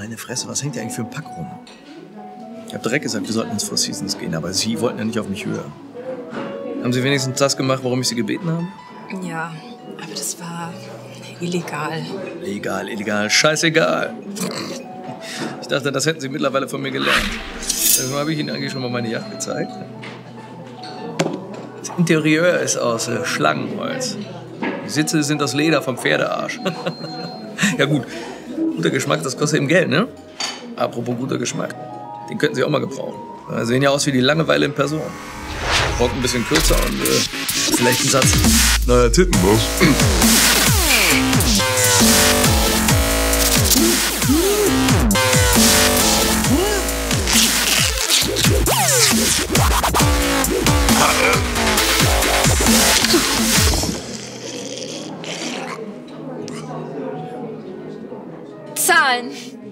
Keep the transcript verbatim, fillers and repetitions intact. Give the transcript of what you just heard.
Meine Fresse, was hängt hier eigentlich für ein Pack rum? Ich habe direkt gesagt, wir sollten ins Four Seasons gehen, aber Sie wollten ja nicht auf mich hören. Haben Sie wenigstens das gemacht, warum ich Sie gebeten habe? Ja, aber das war illegal. Legal, illegal, scheißegal. Ich dachte, das hätten Sie mittlerweile von mir gelernt. Deswegen habe ich Ihnen eigentlich schon mal meine Yacht gezeigt. Das Interieur ist aus äh, Schlangenholz. Die Sitze sind aus Leder vom Pferdearsch. Ja gut, guter Geschmack, das kostet eben Geld, ne? Apropos guter Geschmack, den könnten Sie auch mal gebrauchen. Sie sehen ja aus wie die Langeweile in Person. Rock ein bisschen kürzer und äh, vielleicht ein Satz. Neuer Tittenboss. Zahlen.